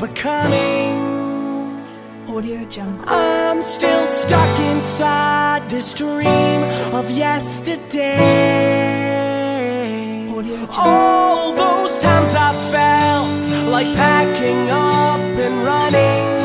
coming. Audio Jungle. I'm still stuck inside this dream of yesterday. Audio Jungle. All those times I felt like packing up and running.